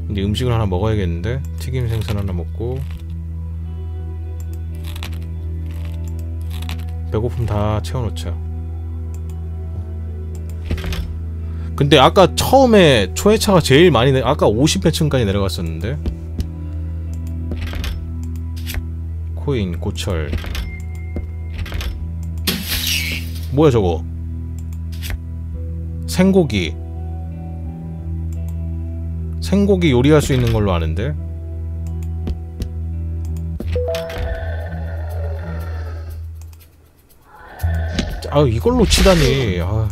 이제 음식을 하나 먹어야겠는데. 튀김 생선 하나 먹고 배고픔 다 채워놓자. 근데 아까 처음에 초회차가 제일 많이 아까 50몇 층까지 내려갔었는데. 코인, 고철. 뭐야 저거. 생고기. 생고기 요리할 수 있는 걸로 아는데. 아 이걸로 치다니. 아.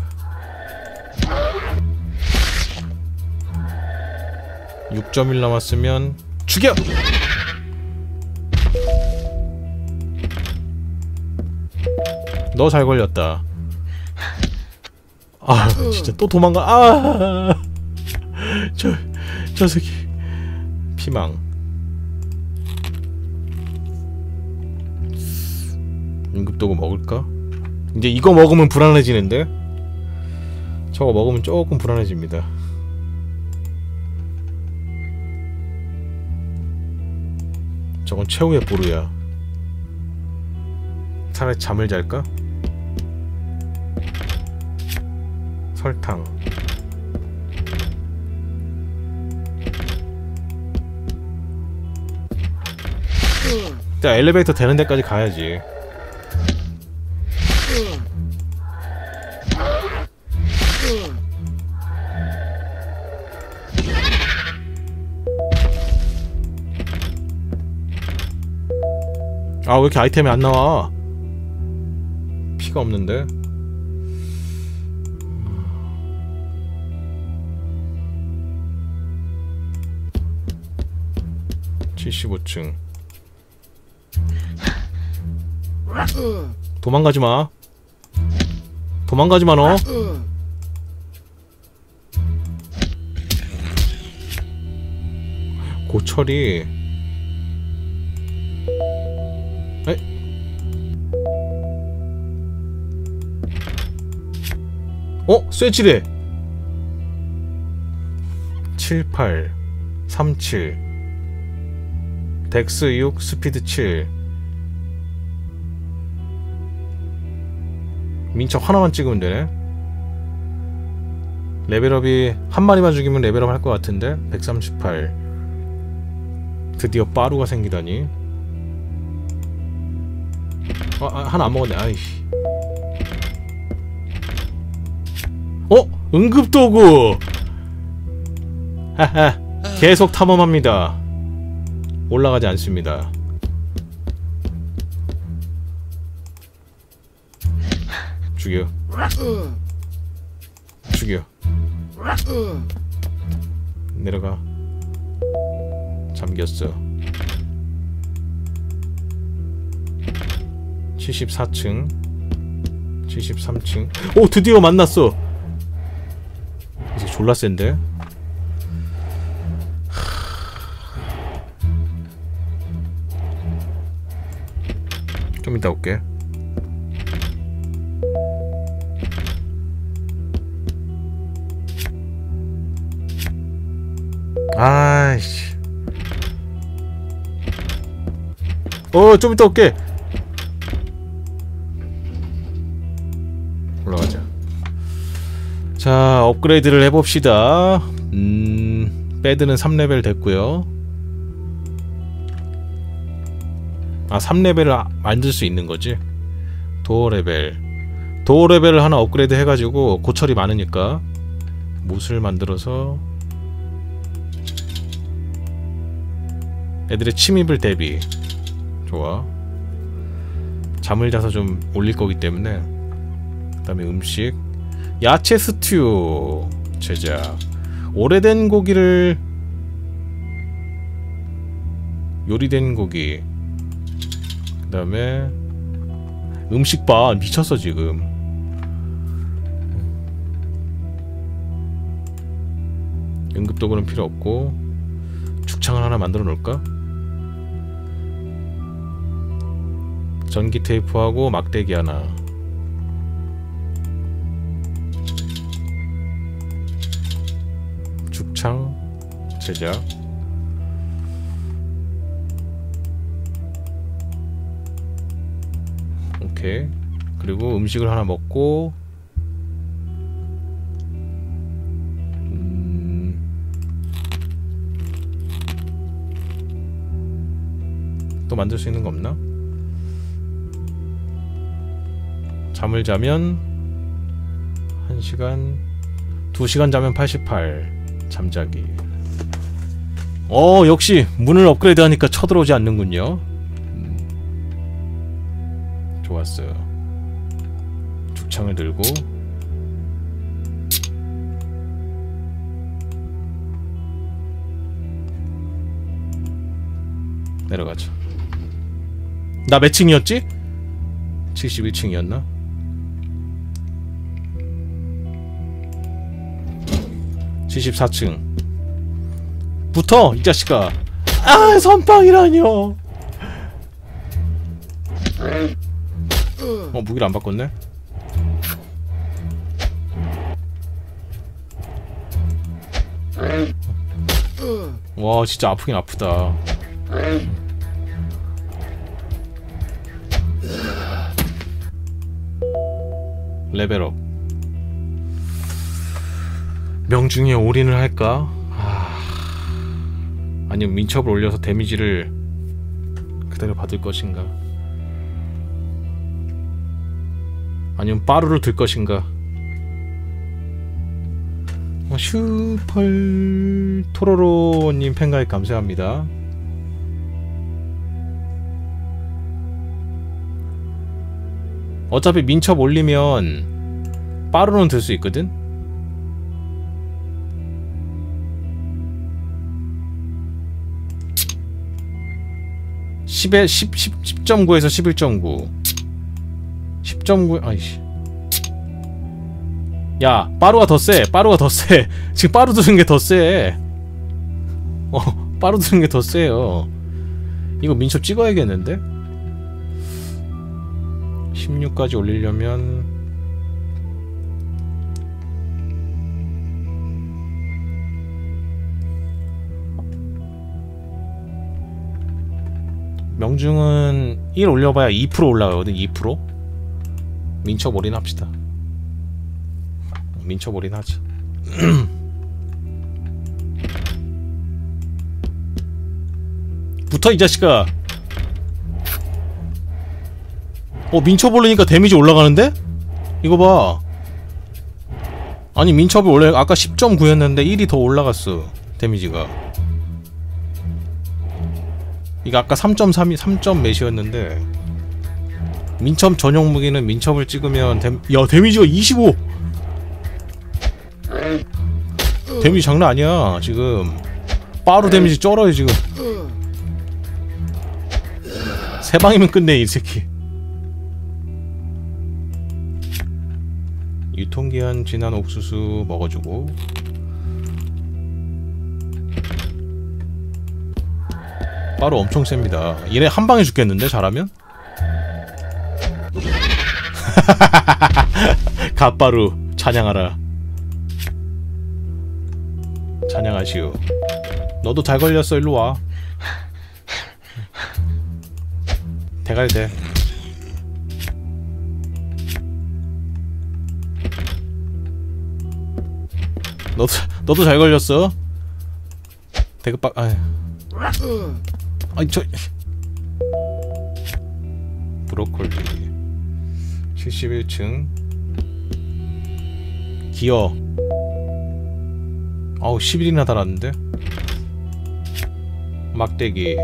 6.1 남았으면 죽여! 너 잘 걸렸다. 아 진짜 또 도망가. 아 저 새끼 피망. 응급도구 먹을까? 이제 이거 먹으면 불안해지는데? 저거 먹으면 조금 불안해집니다. 저건 최후의 보루야. 차라리 잠을 잘까? 설탕. 일단 엘리베이터 되는 데까지 가야지. 아 왜 이렇게 아이템이 안 나와? 피가 없는데? 75층. 도망가지마. 도망가지마 너. 고철이. 에? 쇠지뢰. 78 37 덱스 6 스피드 7. 민첩 하나만 찍으면 되네. 레벨업이 한 마리만 죽이면 레벨업 할 것 같은데. 138. 드디어 빠루가 생기다니. 하나 안 먹었네. 아이씨. 응급도구. 하하. 계속 탐험합니다. 올라가지 않습니다. 죽여. 죽여. 내려가. 잠겼어. 74층 73층. 오 드디어 만났어. 이제 졸라 센데. 좀 이따 올게. 아이씨. 좀 이따 올게. 올라가자. 자, 업그레이드를 해봅시다. 배드는 3레벨 됐고요. 3레벨을 만들 수 있는 거지. 도어 레벨. 도어 레벨을 하나 업그레이드 해가지고 고철이 많으니까 못을 만들어서 애들의 침입을 대비. 좋아. 잠을 자서 좀 올릴 거기 때문에. 그 다음에 음식. 야채 스튜 제작. 오래된 고기를 요리된 고기. 그 다음에 음식봐. 미쳤어 지금. 응급도구는 필요 없고 죽창을 하나 만들어 놓을까? 전기 테이프하고 막대기 하나. 죽창 제작. 오케이. 그리고 음식을 하나 먹고 또 만들 수 있는 거 없나? 잠을 자면 1시간 2시간 자면 88 잠자기. 역시 문을 업그레이드 하니까 쳐들어오지 않는군요. 좋았어요. 죽창을 들고 내려가자. 나 몇 층이었지? 71층이었나? 74층 붙어! 이 자식아! 아! 선빵이라뇨! 무기를 안 바꿨네? 와 진짜 아프긴 아프다. 레벨업. 명중에 올인을 할까? 아니면 민첩을 올려서 데미지를 그대로 받을 것인가? 아니면 빠루를 들 것인가? 슈펄 토로로님 팬가입 감사합니다. 어차피 민첩 올리면 빠루는 들 수 있거든? (10에) 10.9에서 11.9 10.9 아이씨. 야 빠루가 더 세. 빠루가 더 세. 지금 빠루 드는 게 더 세. 빠루 드는 게 더 세요. 이거 민첩 찍어야겠는데? 16까지 올리려면 명중은 1 올려봐야 2% 올라가거든. 2%? 민첩 올인합시다. 민첩 올인하자. 붙어 이 자식아. 민첩 올리니까 데미지 올라가는데? 이거 봐. 아니 민첩이 원래 아까 10.9였는데 1이 더 올라갔어 데미지가. 이거 아까 3.3이 3점 몇이었는데 민첩 전용 무기는 민첩을 찍으면 야 데미지가 25! 데미지 장난 아니야 지금. 빠루 데미지 쩔어요 지금. 세 방이면 끝내 이 새끼. 유통기한 지난 옥수수 먹어주고. 빠루 엄청 셉니다. 얘네 한 방에 죽겠는데 잘하면? 갓바루 찬양하라. 찬양하시오. 너도 잘 걸렸어. 일로와. 대갈대. 너도 잘 걸렸어. 대급박. 아이 저 브로콜리 71층 기어. 아우 10일이나 달았는데. 막대기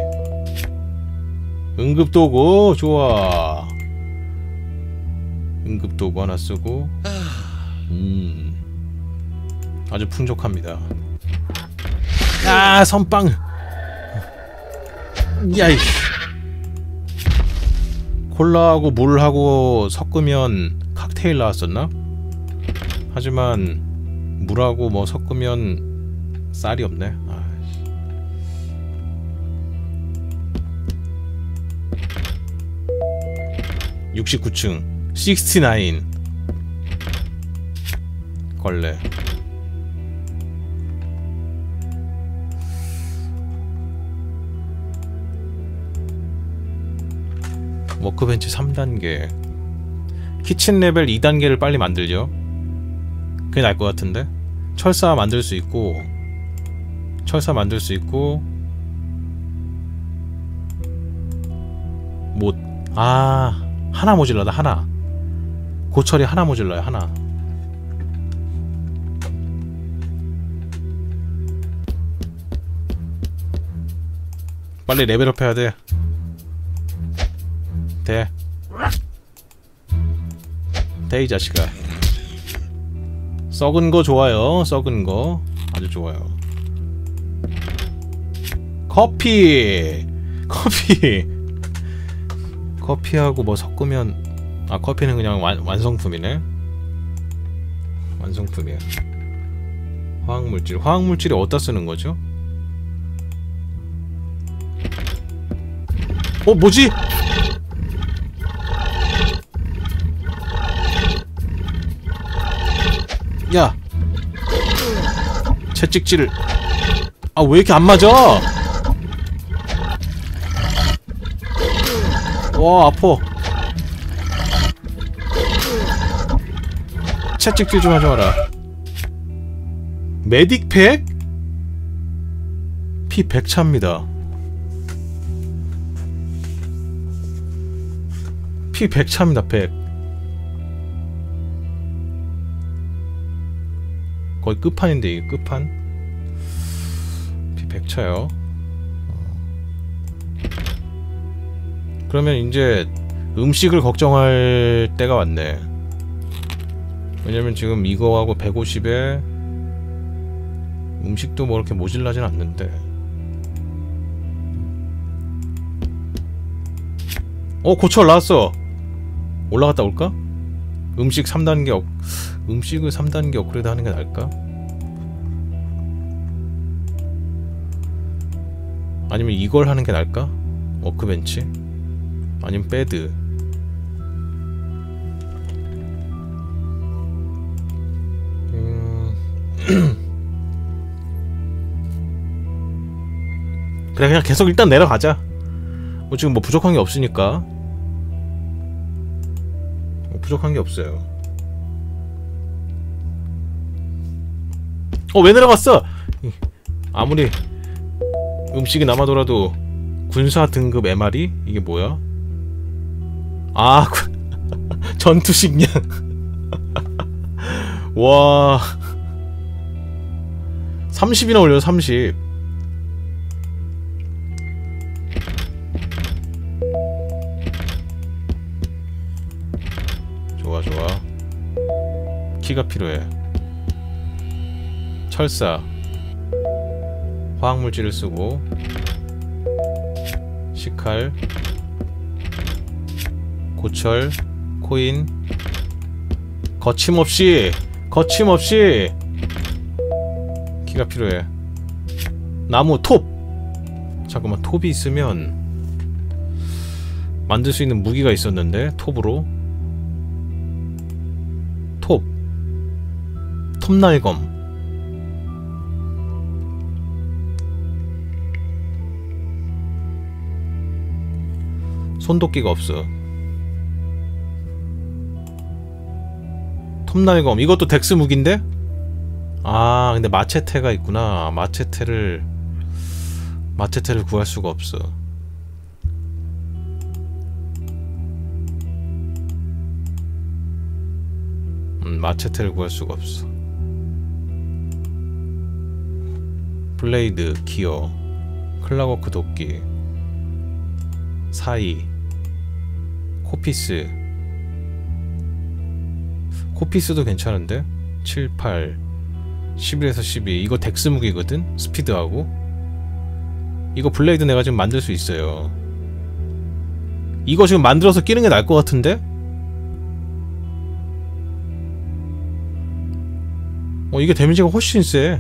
응급도구 좋아. 응급도구 하나 쓰고 아주 풍족합니다. 아 선빵. 야이. 콜라하고 물하고 섞으면 칵테일 나왔었나? 하지만 물하고 뭐 섞으면 쌀이 없네. 69층 69 걸레. 워크벤치 3단계 키친 레벨 2단계를 빨리 만들죠. 그게 나을 것 같은데. 철사 만들 수 있고, 철사 만들 수 있고, 못. 아, 하나 모질라다. 하나. 고철이 하나 모질라요. 하나. 빨리 레벨업 해야 돼. 돼. 돼, 이 자식아. 썩은 거 좋아요. 썩은 거 아주 좋아요. 커피. 커피. 커피하고 뭐 섞으면, 아, 커피는 그냥 완성품이네. 완성품이야. 화학물질. 화학물질이 어디다 쓰는 거죠? 뭐지? 야! 채찍질을. 아, 왜 이렇게 안 맞아? 와, 아파. 채찍질 좀 하지 마라. 메딕팩? 피 100차입니다. 피 100차입니다. 100. 거의 끝판인데, 이게 끝판? 피 100차요. 그러면 이제 음식을 걱정할 때가 왔네. 왜냐면 지금 이거하고 150에 음식도 뭐 이렇게 모질라진 않는데. 고철 나왔어. 올라갔다 올까? 음식 3단계 음식을 3단계 업그레이드 하는 게 나을까? 아니면 이걸 하는 게 나을까? 워크벤치? 아니면 배드. 그래, 그냥 계속 일단 내려가자. 뭐 지금 뭐 부족한 게 없으니까. 부족한 게 없어요. 왜 내려갔어? 아무리 음식이 남아돌아도 군사 등급 MR이? 이게 뭐야? 아, 전투식량. 와, 30이나 올려. 30. 좋아, 좋아. 키가 필요해. 철사. 화학물질을 쓰고, 시칼, 고철, 코인. 거침없이 키가 필요해. 나무, 톱. 잠깐만, 톱이 있으면 만들 수 있는 무기가 있었는데. 톱으로 톱날검. 손도끼가 없어. 톱날검. 이것도 덱스 무기인데? 아, 근데 마체테가 있구나. 마체테를 구할 수가 없어. 마체테를 구할 수가 없어. 블레이드, 기어, 클라워크 도끼, 사이, 코피스도 괜찮은데? 7, 8, 11에서 12. 이거 덱스 무기거든? 스피드하고. 이거 블레이드 내가 지금 만들 수 있어요. 이거 지금 만들어서 끼는 게 나을 것 같은데? 이게 데미지가 훨씬 세.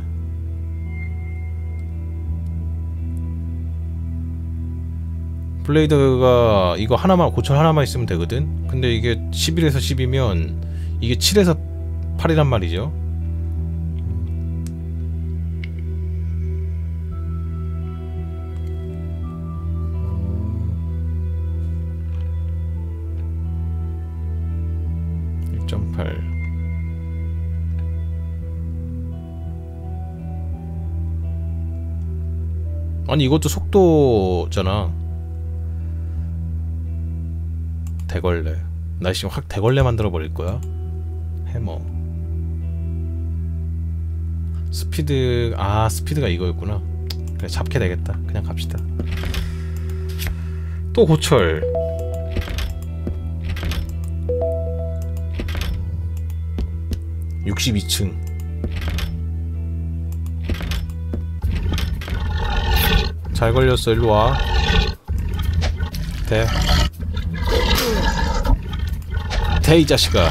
블레이드가 이거 하나만, 고철 하나만 있으면 되거든? 근데 이게 11에서 10이면 이게 7에서 8이란 말이죠. 아니 이것도 속도잖아. 대걸레. 나 지금 확 대걸레 만들어 버릴 거야. 해머. 스피드. 아 스피드가 이거였구나. 그래 잡게 되겠다. 그냥 갑시다. 또 고철. (62층) 잘 걸렸어. 일로와. 대 이 자식아.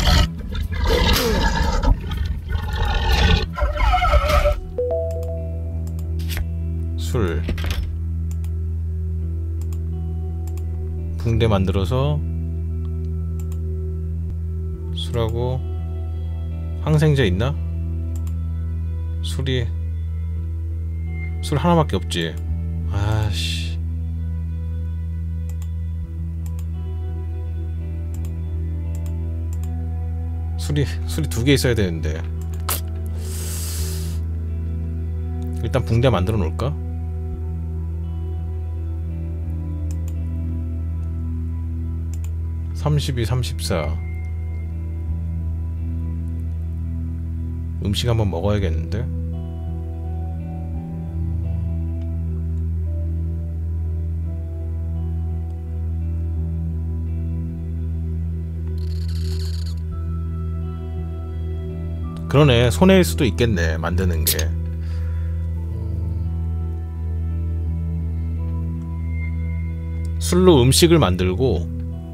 술. 붕대 만들어서 술하고. 항생제 있나? 술 하나밖에 없지. 아씨. 술이 2개 있어야 되는데. 일단 붕대 만들어 놓을까? (32, 34) 음식 한번 먹어야겠는데? 그러네. 손해일 수도 있겠네 만드는 게. 술로 음식을 만들고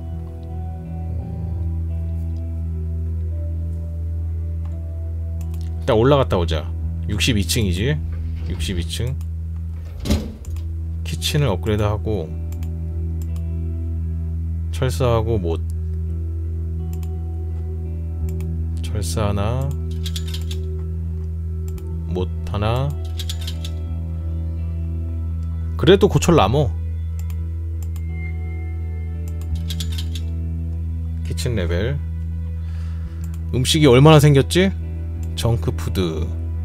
일단 올라갔다 오자. 62층이지? 62층 키친을 업그레이드하고 철사하고 못. 철사 하나, 못 하나. 그래도 고철 남어. 키친 레벨. 음식이 얼마나 생겼지? 정크푸드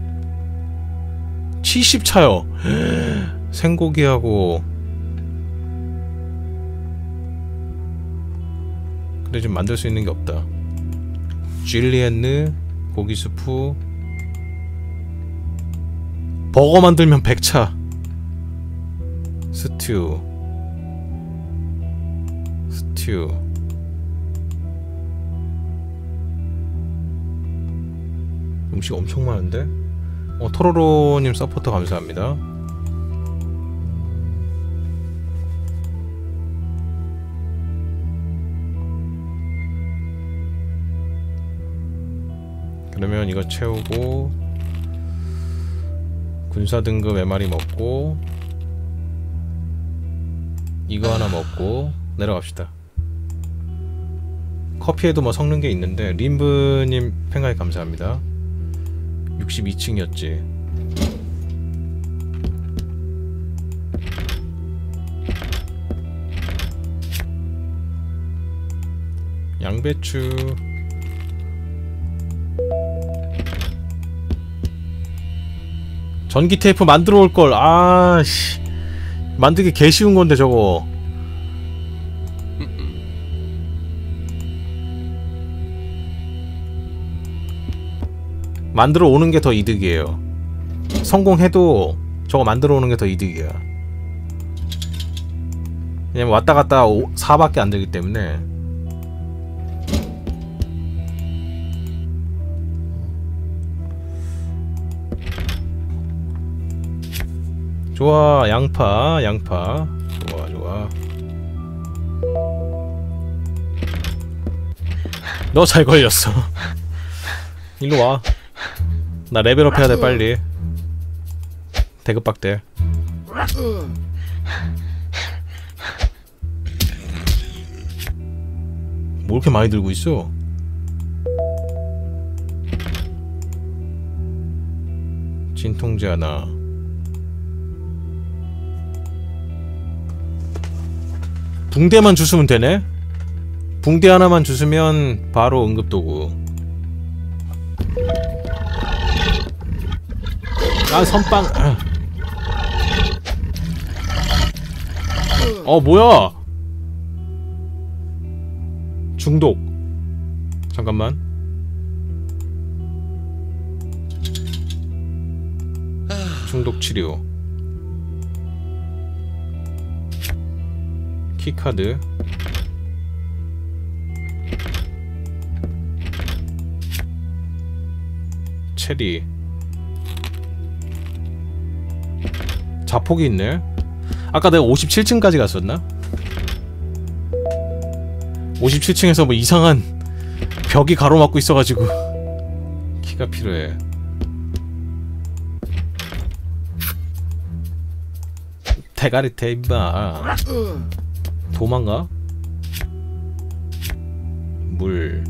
70차요 생고기하고. 근데 지금 만들 수 있는 게 없다. 줄리엔느 고기 수프. 버거 만들면 100차. 스튜. 음식 엄청 많은데? 토로로님 서포터 감사합니다. 그러면 이거 채우고 군사 등급 MR이 먹고 이거 하나 먹고 내려갑시다. 커피에도 뭐 섞는 게 있는데. 림브님 팬가입 감사합니다. 62층이었지. 양배추. 전기 테이프 만들어 올걸. 아씨 만들기 개 쉬운 건데 저거. 만들어 오는 게 더 이득이에요. 성공해도 저거 만들어 오는 게 더 이득이야. 왜냐면 왔다 갔다 4밖에 안 되기 때문에. 좋아. 양파. 좋아. 너 잘 걸렸어. 일로 와. 나 레벨업 해야 돼 빨리. 대급박대. 뭐 이렇게 많이 들고 있어? 진통제 하나. 붕대만 주스면 되네? 붕대 하나만 주스면 바로 응급도구. 아 선빵. 뭐야! 중독. 잠깐만. 중독 치료. 키카드. 체리. 자폭이 있네. 아까 내가 57층까지 갔었나? 57층에서 뭐 이상한 벽이 가로막고 있어가지고 키가 필요해. 대가리 임마. 도망가? 물.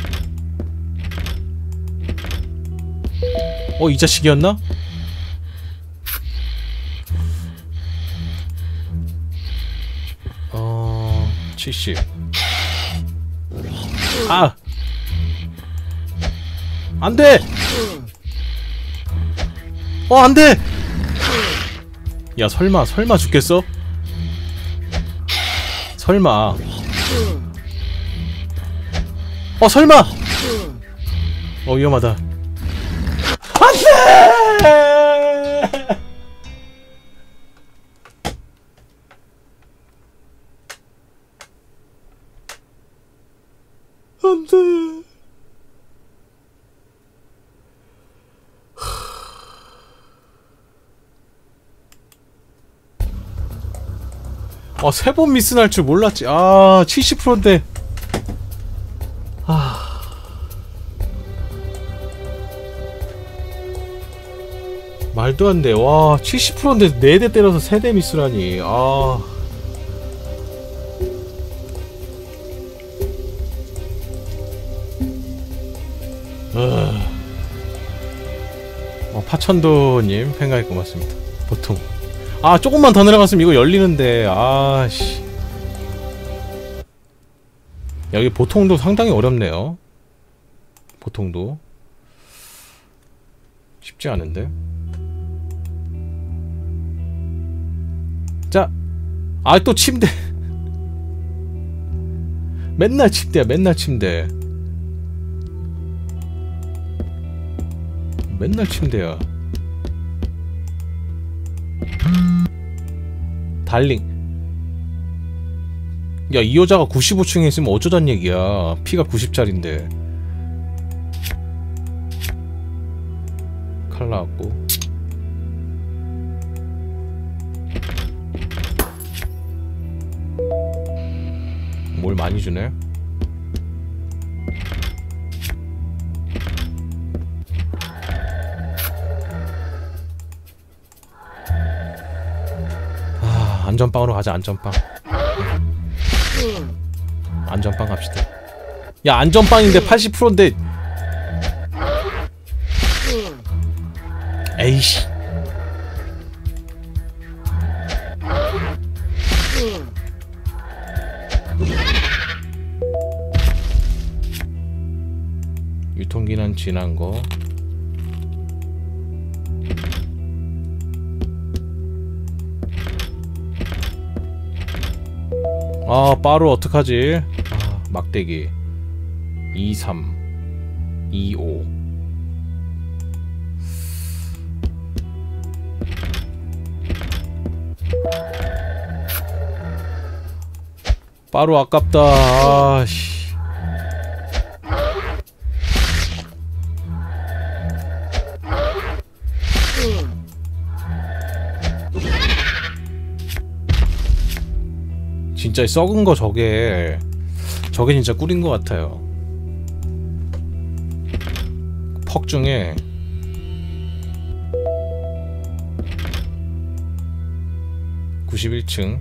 이 자식이었나? 어... 70. 아! 안돼! 안돼! 야, 설마 죽겠어? 설마. 설마! 위험하다. 안돼! 안돼. 세 번 미스 날 줄 몰랐지. 70%인데. 말도 안 돼. 와, 70%인데 4대 때려서 3대 미스라니. 파천도님 팬가입 고맙습니다. 보통 조금만 더 내려갔으면 이거 열리는데. 씨. 여기 보통도 상당히 어렵네요. 보통도 쉽지 않은데. 자, 또 침대. 맨날 침대야, 맨날 침대. 맨날 침대야. 달링. 야, 이 여자가 95층에 있으면 어쩌단 얘기야. 피가 90짜린데. 칼 나왔고. 뭘 많이 주네. 안전빵으로 가자. 안전빵. 안전빵 갑시다. 야, 안전빵인데 80%인데. 에이씨. 유통기한 지난 거. 빠루 어떡하지? 막대기 23 25. 빠루 아깝다. 씨. 진짜 썩은 거 저게 진짜 꿀인 것 같아요. 퍽 중에 (91층)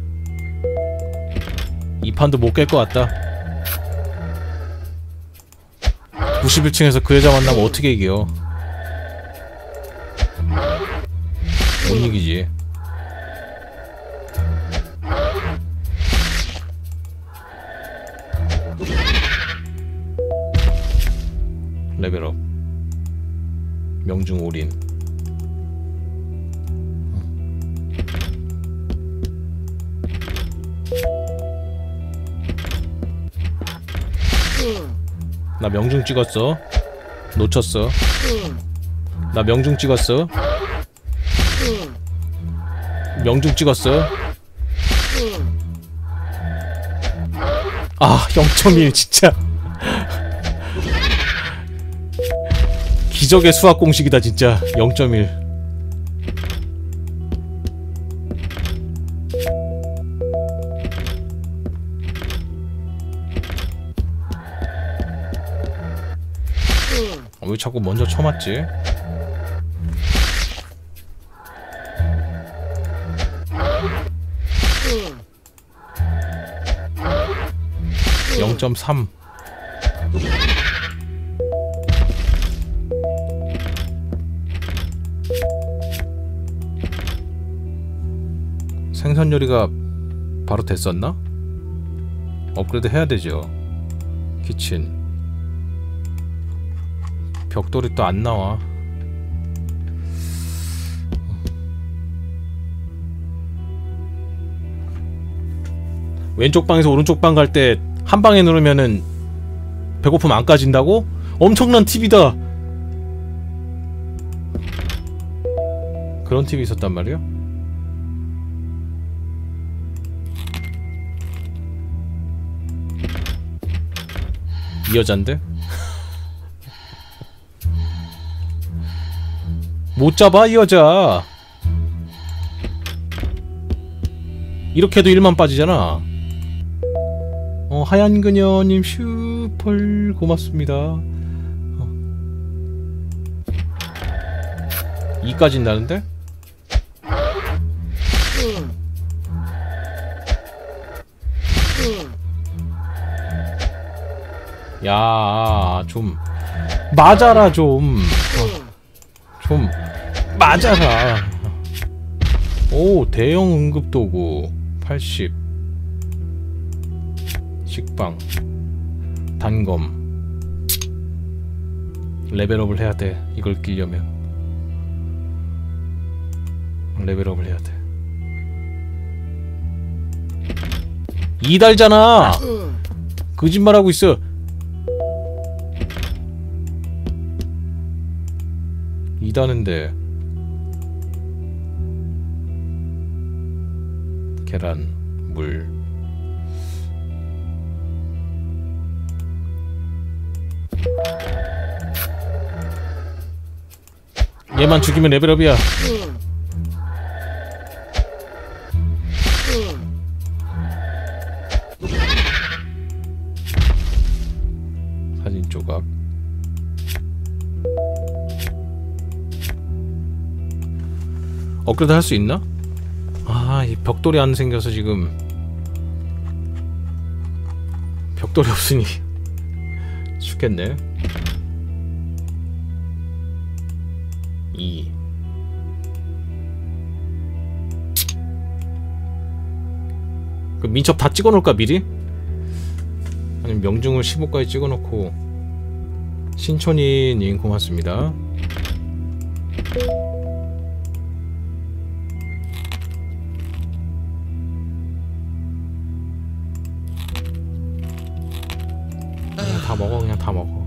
이 판도 못 깰 것 같다. 91층에서 그 여자 만나면 어떻게 이겨? 못 이기지. 레벨업. 명중 올인. 나 명중 찍었어. 놓쳤어. 나 명중 찍었어. 명중 찍었어. 아 0.1 진짜 기적의 수학 공식이다 진짜. 0.1. 왜 자꾸 먼저 쳐맞지? (0.3) 생선 요리가 바로 됐었나? 업그레이드 해야 되죠. 키친 벽돌이 또 안 나와. 왼쪽 방에서 오른쪽 방 갈 때 한 방에 누르면은 배고픔 안 까진다고? 엄청난 팁이다. 그런 팁이 있었단 말이야? 이 여잔데? 못 잡아 이 여자. 이렇게 해도 1만 빠지잖아. 하얀 그녀님 슈펄 고맙습니다. 2까지 인다는데? 야, 좀 맞아라 좀. 좀 맞아라. 오, 대형 응급도구 80. 식빵 단검. 레벨업을 해야 돼. 이걸 끼려면 레벨업을 해야 돼. 2달잖아. 거짓말하고 있어. 이다는데. 계란, 물. 얘만 죽이면 레벨업이야. 사진 조각. 업그레이드 할 수 있나? 아, 이 벽돌이 안 생겨서 지금 벽돌이 없으니 죽겠네. 2. 그 민첩 다 찍어놓을까 미리? 아니면 명중을 15까지 찍어놓고. 신촌이님 고맙습니다. 그냥 다 먹어. 그냥 다 먹어.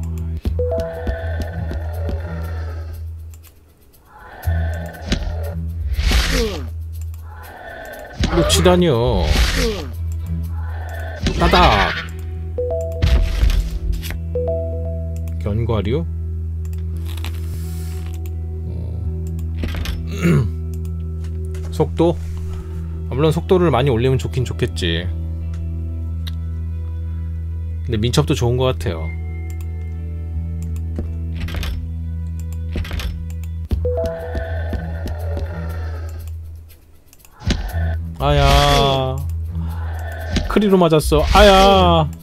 놓치다니요. 따닥. 견과류. 속도? 물론 속도를 많이 올리면 좋긴 좋겠지. 근데 민첩도 좋은 것 같아요. 아야, 크리로 맞았어. 아야.